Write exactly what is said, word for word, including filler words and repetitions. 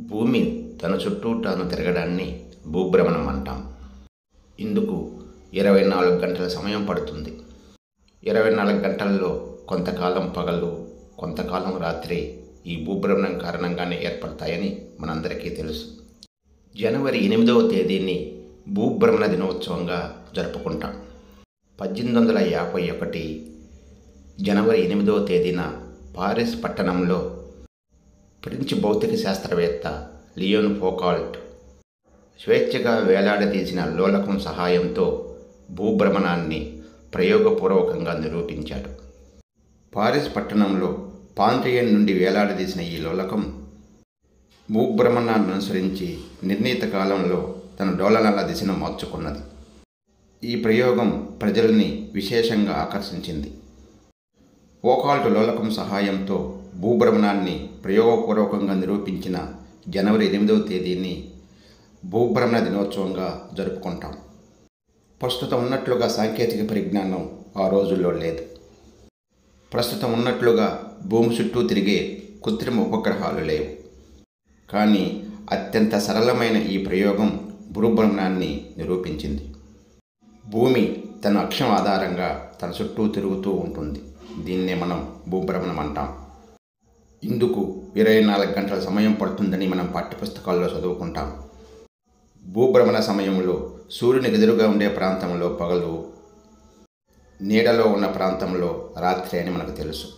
భూమి తన చుట్టూ తాను తిరగడాన్ని భూభ్రమణం అంటాం. ఇందుకు ఇరవై నాలుగు గంటల సమయం పడుతుంది. ఇరవై నాలుగు గంటల్లో కొంతకాలం పగలు, కొంతకాలం రాత్రి ఈ భూభ్రమణం కారణంగానే ఏర్పడతాయని మనందరికీ తెలుసు. జనవరి ఎనిమిదవ తేదీని భూభ్రమణ దినోత్సవంగా జరుపుకుంటాం. పద్దెనిమిది వందల యాభై ఒకటి జనవరి ఎనిమిదవ తేదీన పారిస్ పట్టణంలో ఫ్రెంచ్ భౌతిక శాస్త్రవేత్త లియోన్ ఫోకాల్ట్ స్వేచ్ఛగా వేలాడదీసిన లోలకం సహాయంతో భూభ్రమణాన్ని ప్రయోగపూర్వకంగా నిరూపించాడు. పారిస్ పట్టణంలో పాంట్రియన్ నుండి వేలాడదీసిన ఈ లోలకం భూభ్రమణాన్ని అనుసరించి నిర్ణీత కాలంలో తన డోలనాల దిశను మార్చుకున్నది. ఈ ప్రయోగం ప్రజల్ని విశేషంగా ఆకర్షించింది. ఫోకాల్ట్ లోలకం సహాయంతో భూభ్రమణాన్ని ప్రయోగపూర్వకంగా నిరూపించిన జనవరి ఎనిమిదవ తేదీని భూభ్రమణ దినోత్సవంగా జరుపుకుంటాం. ప్రస్తుతం ఉన్నట్లుగా సాంకేతిక పరిజ్ఞానం ఆ రోజుల్లో లేదు. ప్రస్తుతం ఉన్నట్లుగా భూమి చుట్టూ తిరిగే కృత్రిమ ఉపగ్రహాలు లేవు. కానీ అత్యంత సరళమైన ఈ ప్రయోగం భూభ్రమణాన్ని నిరూపించింది. భూమి తన అక్షం ఆధారంగా తన చుట్టూ తిరుగుతూ ఉంటుంది. దీన్నే మనం భూభ్రమణం అంటాం. ఇందుకు ఇరవై నాలుగు గంటల సమయం పడుతుందని మనం పాఠ్యపుస్తకాల్లో చదువుకుంటాం. భూభ్రమణ సమయంలో సూర్యునికి ఎదురుగా ఉండే ప్రాంతంలో పగలు, నీడలో ఉన్న ప్రాంతంలో రాత్రి అని మనకు తెలుసు.